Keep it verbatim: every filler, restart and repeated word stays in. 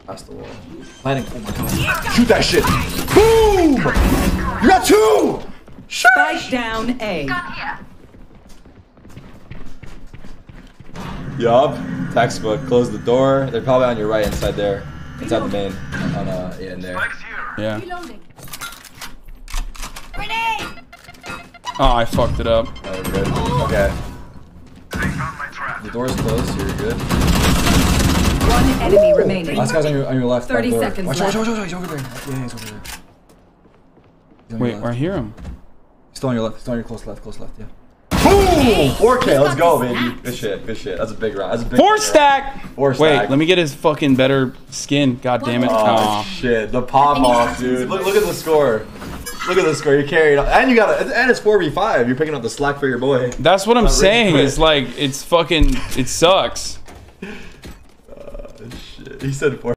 Past the wall. Planning. Oh my god. Shoot that shit. Boom! You got two! Spike down A. Yup. Textbook. Close the door. They're probably on your right inside there. Inside the main. On uh yeah, in there. Yeah. Oh, I fucked it up. Oh, we're good. Okay. The door's closed, so you're good. One enemy remaining. Last guy's on your on your left. Thirty door. seconds watch, left. Watch, watch, watch, watch, over there. Yeah, he's over there. He's on Wait, your I left. hear him. He's still on your left. He's still on your close left. Close left. Yeah. Boom! four K. Let's go, baby. Good shit. Good shit. That's a big round. That's a big. Four stack. Four stack. Wait, let me get his fucking better skin. God damn it. Oh Aw. shit! The pop off, dude. Look, look at the score. Look at the score. You carried, and you got it. And it's four v five. You're picking up the slack for your boy. That's what I'm Not saying. really It's like it's fucking. It sucks. Uh, shit. He said four.